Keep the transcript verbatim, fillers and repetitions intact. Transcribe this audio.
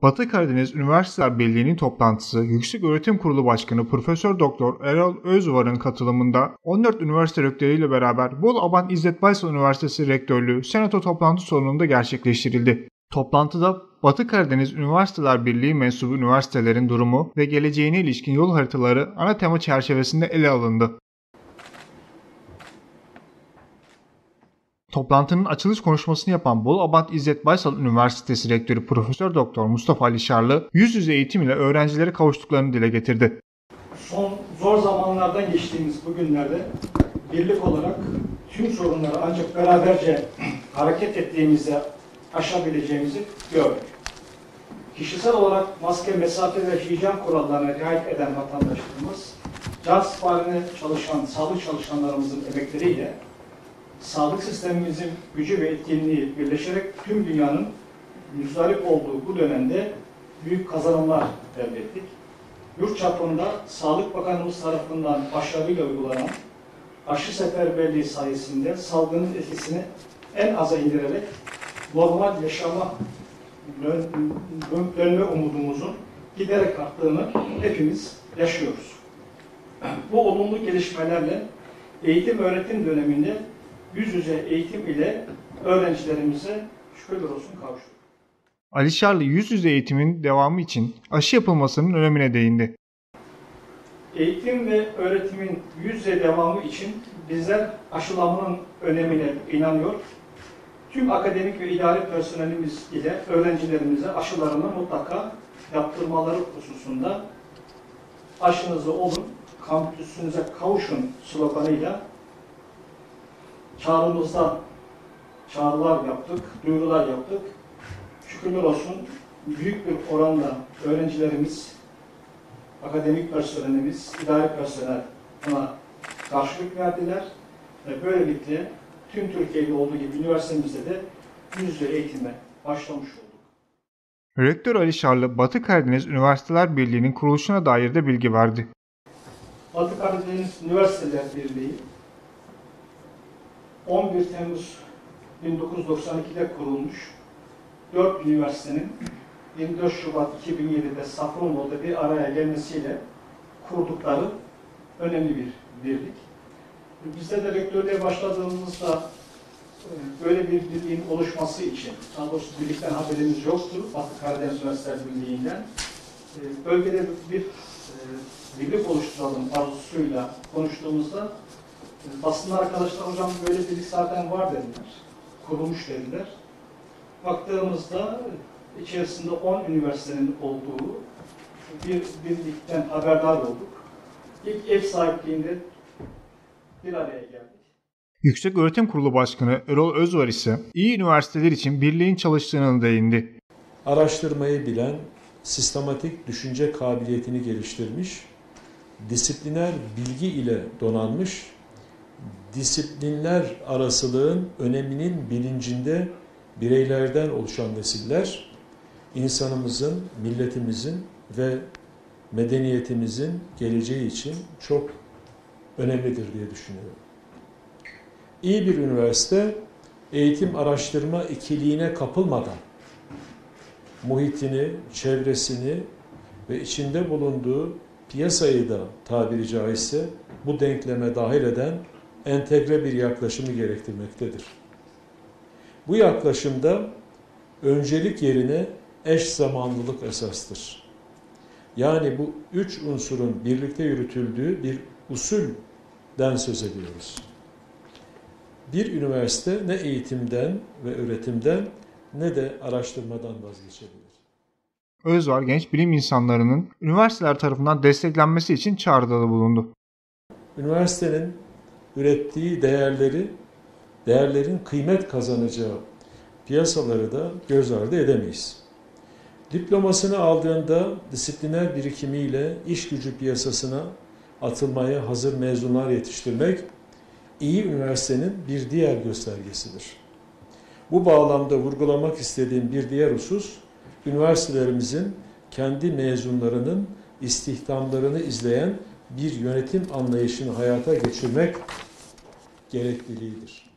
Batı Karadeniz Üniversiteler Birliği'nin toplantısı Yükseköğretim Kurulu Başkanı Profesör Doktor Erol Özvar'ın katılımında on dört üniversite rektörüyle beraber Bolu Abant İzzet Baysal Üniversitesi Rektörlüğü Senato toplantı salonunda gerçekleştirildi. Toplantıda Batı Karadeniz Üniversiteler Birliği mensubu üniversitelerin durumu ve geleceğine ilişkin yol haritaları ana tema çerçevesinde ele alındı. Toplantının açılış konuşmasını yapan Bolu Abant İzzet Baysal Üniversitesi Rektörü Profesör Doktor Mustafa Alişarlı, yüz yüze eğitim ile öğrencilere kavuştuklarını dile getirdi. Son zor zamanlardan geçtiğimiz bu günlerde birlik olarak tüm sorunları ancak beraberce hareket ettiğimizde aşabileceğimizi gördük. Kişisel olarak maske, mesafe ve hijyen kurallarına riayet eden vatandaşlarımız, can siparişine çalışan sağlık çalışanlarımızın emekleriyle sağlık sistemimizin gücü ve etkinliği birleşerek tüm dünyanın müzdarip olduğu bu dönemde büyük kazanımlar elde ettik. Yurt çapında Sağlık Bakanımız tarafından başarıyla uygulanan aşı seferberliği sayesinde salgının etkisini en aza indirerek normal yaşama dönme umudumuzun giderek arttığını hepimiz yaşıyoruz. Bu olumlu gelişmelerle eğitim öğretim döneminde yüz yüze eğitim ile öğrencilerimize şükürler olsun kavuştuk. Alişarlı yüz yüze eğitimin devamı için aşı yapılmasının önemine değindi. Eğitim ve öğretimin yüz yüze devamı için bizler aşılamanın önemine inanıyor. Tüm akademik ve idari personelimiz ile öğrencilerimize aşılarını mutlaka yaptırmaları hususunda aşınızı olun, kampüsünüze kavuşun sloganıyla çağrımızda çağrılar yaptık, duyurular yaptık. Şükürler olsun büyük bir oranla öğrencilerimiz, akademik personelimiz, idari personel buna karşılık verdiler ve böylelikle tüm Türkiye'de olduğu gibi üniversitemizde de yüz yüze eğitime başlamış olduk. Rektör Alişarlı, Batı Karadeniz Üniversiteler Birliği'nin kuruluşuna dair de bilgi verdi. Batı Karadeniz Üniversiteler Birliği on bir Temmuz bin dokuz yüz doksan iki'de kurulmuş dört üniversitenin yirmi dört Şubat iki bin yedi'de Safranbolu'da bir araya gelmesiyle kurdukları önemli bir birlik. Bizde de rektörlüğe başladığımızda böyle bir birliğin oluşması için, daha doğrusu birlikten haberimiz yoktu, Batı Karadeniz Üniversiteler Birliği'nden. Bölgede bir birlik oluşturalım arzusuyla konuştuğumuzda basınlar arkadaşlar hocam böyle birlik zaten var dediler, kurulmuş dediler. Baktığımızda içerisinde on üniversitenin olduğu bir birlikten haberdar olduk. İlk ev sahipliğinde bir araya geldik. Yükseköğretim Kurulu Başkanı Erol Özvar ise iyi üniversiteler için birliğin çalıştığını değindi. Araştırmayı bilen, sistematik düşünce kabiliyetini geliştirmiş, disipliner bilgi ile donanmış, disiplinler arasılığın öneminin bilincinde bireylerden oluşan nesiller, insanımızın, milletimizin ve medeniyetimizin geleceği için çok önemlidir diye düşünüyorum. İyi bir üniversite, eğitim araştırma ikiliğine kapılmadan, muhitini, çevresini ve içinde bulunduğu piyasayı da tabiri caizse bu denkleme dahil eden entegre bir yaklaşımı gerektirmektedir. Bu yaklaşımda öncelik yerine eş zamanlılık esastır. Yani bu üç unsurun birlikte yürütüldüğü bir usulden söz ediyoruz. Bir üniversite ne eğitimden ve öğretimden ne de araştırmadan vazgeçebilir. Özvar, genç bilim insanlarının üniversiteler tarafından desteklenmesi için çağrıda bulundu. Üniversitenin ürettiği değerleri, değerlerin kıymet kazanacağı piyasaları da göz ardı edemeyiz. Diplomasını aldığında disipliner birikimiyle iş gücü piyasasına atılmaya hazır mezunlar yetiştirmek, iyi üniversitenin bir diğer göstergesidir. Bu bağlamda vurgulamak istediğim bir diğer husus, üniversitelerimizin kendi mezunlarının istihdamlarını izleyen bir yönetim anlayışını hayata geçirmek gerekliliğidir.